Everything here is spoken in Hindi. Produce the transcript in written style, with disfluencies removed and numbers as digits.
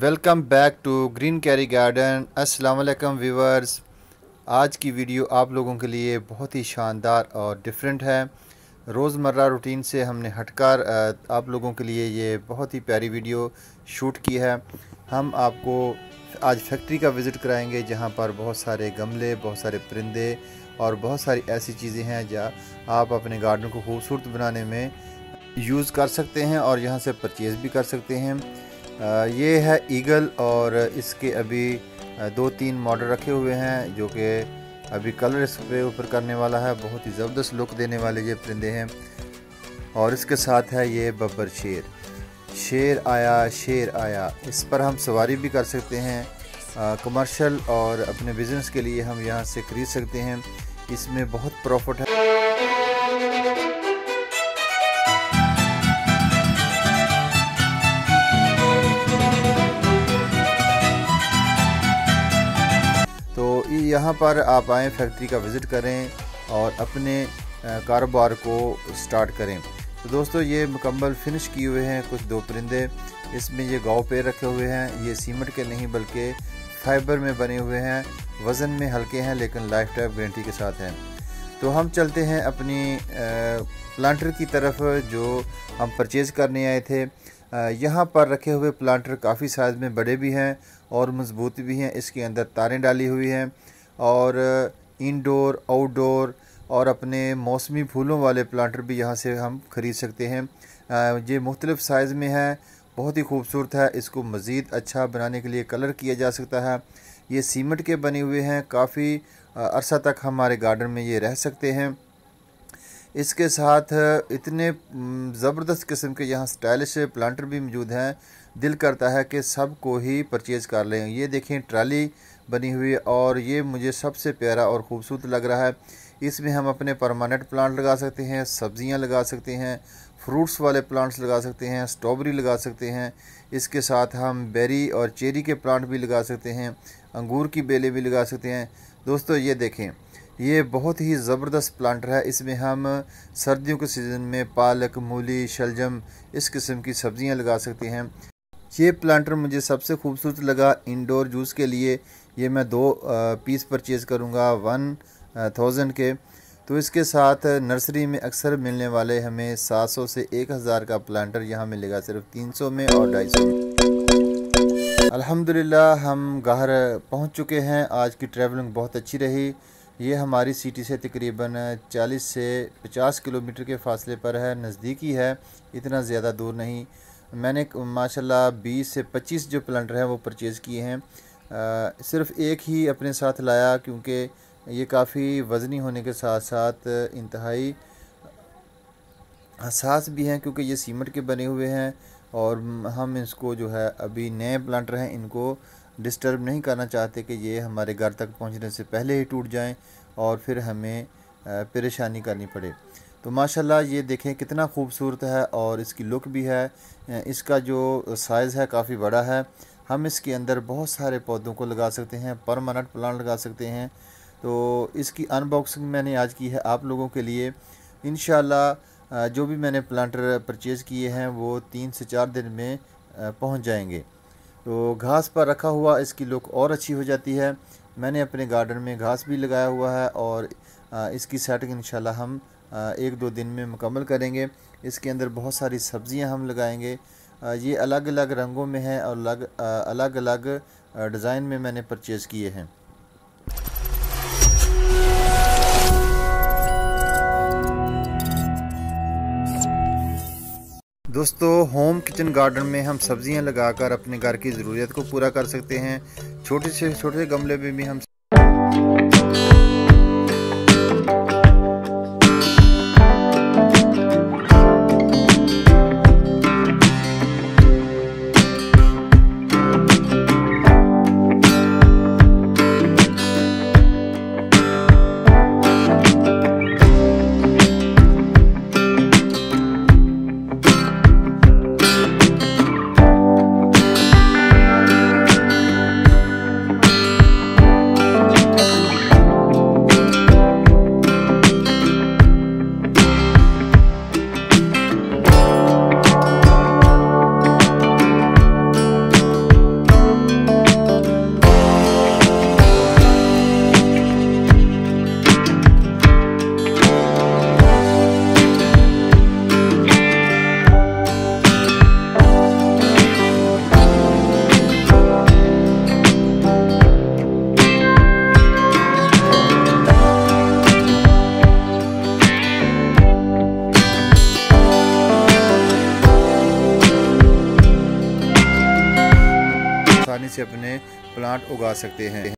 Welcome back to Green Carry Garden. अस्सलाम वालेकुम व्यूवर्स। आज की वीडियो आप लोगों के लिए बहुत ही शानदार और डिफरेंट है। रोज़मर्रा रूटीन से हमने हटकर आप लोगों के लिए ये बहुत ही प्यारी वीडियो शूट की है। हम आपको आज फैक्ट्री का विज़िट कराएंगे जहां पर बहुत सारे गमले, बहुत सारे परिंदे और बहुत सारी ऐसी चीज़ें हैं जहाँ आप अपने गार्डन को खूबसूरत बनाने में यूज़ कर सकते हैं और यहाँ से परचेज़ भी कर सकते हैं। ये है ईगल और इसके अभी 2-3 मॉडल रखे हुए हैं जो कि अभी कलर इस पे ऊपर करने वाला है। बहुत ही ज़बरदस्त लुक देने वाले ये परिंदे हैं। और इसके साथ है ये बब्बर शेर। शेर आया, इस पर हम सवारी भी कर सकते हैं। कमर्शियल और अपने बिज़नेस के लिए हम यहाँ से ख़रीद सकते हैं। इसमें बहुत प्रॉफिट है। तो यहाँ पर आप आएँ, फैक्ट्री का विज़िट करें और अपने कारोबार को स्टार्ट करें। तो दोस्तों ये मुकम्मल फिनिश किए हुए हैं कुछ 2 परिंदे। इसमें ये गाँव पेड़ रखे हुए हैं। ये सीमेंट के नहीं बल्कि फाइबर में बने हुए हैं। वज़न में हल्के हैं लेकिन लाइफ टाइम गारंटी के साथ हैं। तो हम चलते हैं अपनी प्लांटर की तरफ जो हम परचेज़ करने आए थे। यहाँ पर रखे हुए प्लांटर काफ़ी साइज़ में बड़े भी हैं और मज़बूत भी हैं। इसके अंदर तारें डाली हुई हैं और इंडोर, आउटडोर और अपने मौसमी फूलों वाले प्लांटर भी यहाँ से हम ख़रीद सकते हैं। ये मुख्तलिफ़ साइज़ में है, बहुत ही खूबसूरत है। इसको मज़ीद अच्छा बनाने के लिए कलर किया जा सकता है। ये सीमेंट के बने हुए हैं, काफ़ी अरसा तक हमारे गार्डन में ये रह सकते हैं। इसके साथ इतने ज़बरदस्त किस्म के यहाँ स्टाइलिश प्लांटर भी मौजूद हैं, दिल करता है कि सब को ही परचेज़ कर लें। ये देखें ट्राली बनी हुई है और ये मुझे सबसे प्यारा और ख़ूबसूरत लग रहा है। इसमें हम अपने परमानेंट प्लांट लगा सकते हैं, सब्ज़ियाँ लगा सकते हैं, फ्रूट्स वाले प्लांट्स लगा सकते हैं, स्ट्रॉबेरी लगा सकते हैं। इसके साथ हम बेरी और चेरी के प्लांट भी लगा सकते हैं, अंगूर की बेलें भी लगा सकते हैं। दोस्तों ये देखें, ये बहुत ही ज़बरदस्त प्लांटर है। इसमें हम सर्दियों के सीज़न में पालक, मूली, शलजम इस किस्म की सब्ज़ियां लगा सकते हैं। ये प्लांटर मुझे सबसे खूबसूरत लगा इंडोर जूस के लिए। ये मैं 2 पीस परचेज़ करूँगा 1000 के। तो इसके साथ नर्सरी में अक्सर मिलने वाले हमें 700 से 1000 का प्लांटर यहाँ मिलेगा सिर्फ 300 में और 250 में। अल्हम्दुलिल्लाह हम घर पहुँच चुके हैं। आज की ट्रैवलिंग बहुत अच्छी रही। ये हमारी सिटी से तकरीबन 40 से 50 किलोमीटर के फासले पर है, नज़दीकी है, इतना ज़्यादा दूर नहीं। मैंने माशाल्लाह 20 से 25 जो प्लांटर हैं वो परचेज़ किए हैं। सिर्फ़ एक ही अपने साथ लाया क्योंकि ये काफ़ी वज़नी होने के साथ साथ इंतहाई हसास भी हैं क्योंकि ये सीमेंट के बने हुए हैं और हम इसको जो है अभी नए प्लांटर हैं इनको डिस्टर्ब नहीं करना चाहते कि ये हमारे घर तक पहुंचने से पहले ही टूट जाएं और फिर हमें परेशानी करनी पड़े। तो माशाल्लाह ये देखें कितना खूबसूरत है और इसकी लुक भी है। इसका जो साइज़ है काफ़ी बड़ा है। हम इसके अंदर बहुत सारे पौधों को लगा सकते हैं, परमानेंट प्लांट लगा सकते हैं। तो इसकी अनबॉक्सिंग मैंने आज की है आप लोगों के लिए। इंशाल्लाह जो भी मैंने प्लांटर परचेज़ किए हैं वो 3 से 4 दिन में पहुंच जाएंगे। तो घास पर रखा हुआ इसकी लुक और अच्छी हो जाती है। मैंने अपने गार्डन में घास भी लगाया हुआ है और इसकी सेटिंग इंशाल्लाह हम 1-2 दिन में मुकम्मल करेंगे। इसके अंदर बहुत सारी सब्ज़ियां हम लगाएंगे। ये अलग अलग रंगों में है और अलग अलग डिज़ाइन में मैंने परचेज़ किए हैं। दोस्तों होम किचन गार्डन में हम सब्जियां लगाकर अपने घर की ज़रूरत को पूरा कर सकते हैं। छोटे से छोटे गमले में भी हम से अपने प्लांट उगा सकते हैं।